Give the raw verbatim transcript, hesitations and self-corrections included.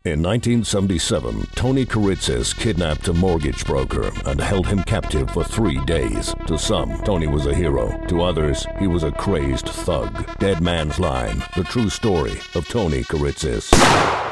In nineteen seventy-seven, Tony Kiritsis kidnapped a mortgage broker and held him captive for three days. To some, Tony was a hero. To others, he was a crazed thug. Dead Man's Line, the true story of Tony Kiritsis.